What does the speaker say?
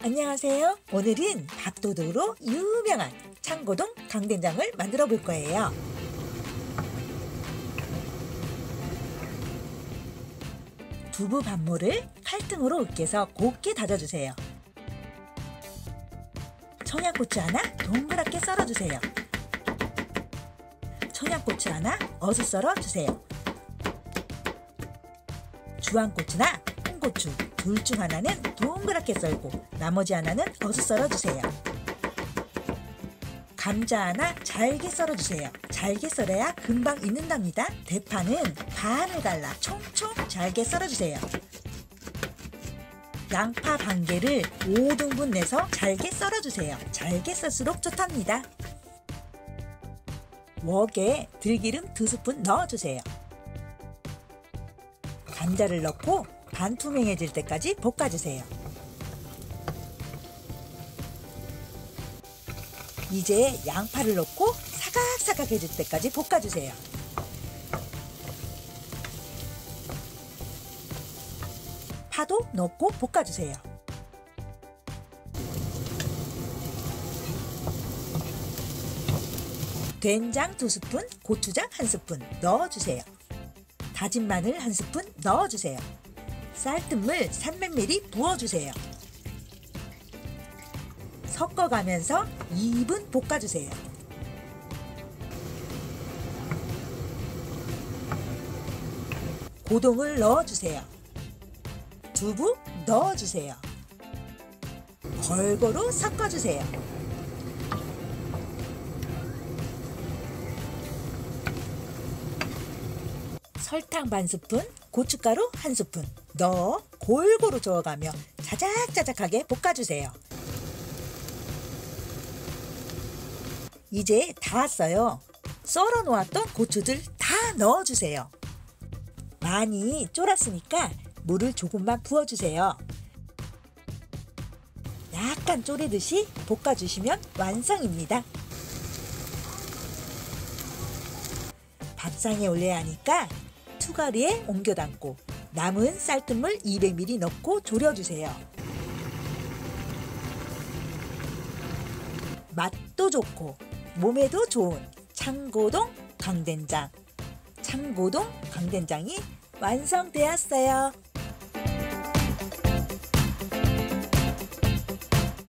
안녕하세요. 오늘은 밥도둑으로 유명한 창고동 강된장을 만들어 볼 거예요. 두부 반모를 칼등으로 으깨서 곱게 다져주세요. 청양고추 하나 동그랗게 썰어주세요. 청양고추 하나 어슷 썰어주세요. 주황고추나 홍고추 둘 중 하나는 동그랗게 썰고 나머지 하나는 어슷 썰어주세요. 감자 하나 잘게 썰어주세요. 잘게 썰어야 금방 익는답니다. 대파는 반을 갈라 총총 잘게 썰어주세요. 양파 반 개를 5등분 내서 잘게 썰어주세요. 잘게 썰수록 좋답니다. 웍에 들기름 2스푼 넣어주세요. 감자를 넣고 반투명해질 때까지 볶아주세요. 이제 양파를 넣고 사각사각해질 때까지 볶아주세요. 파도 넣고 볶아주세요. 된장 2스푼, 고추장 1스푼 넣어주세요. 다진 마늘 1스푼 넣어주세요. 쌀뜨물 300ml 부어주세요. 섞어가면서 2분 볶아주세요. 고동을 넣어주세요. 두부 넣어주세요. 골고루 섞어주세요. 설탕 반 스푼, 고춧가루 1스푼 넣어 골고루 저어가며 자작자작하게 볶아주세요. 이제 다 왔어요. 썰어 놓았던 고추들 다 넣어주세요. 많이 졸았으니까 물을 조금만 부어주세요. 약간 졸이듯이 볶아주시면 완성입니다. 밥상에 올려야 하니까 투가리에 옮겨 담고 남은 쌀뜨물 200ml 넣고 졸여주세요. 맛도 좋고 몸에도 좋은 창고동 강된장. 창고동 강된장이 완성되었어요.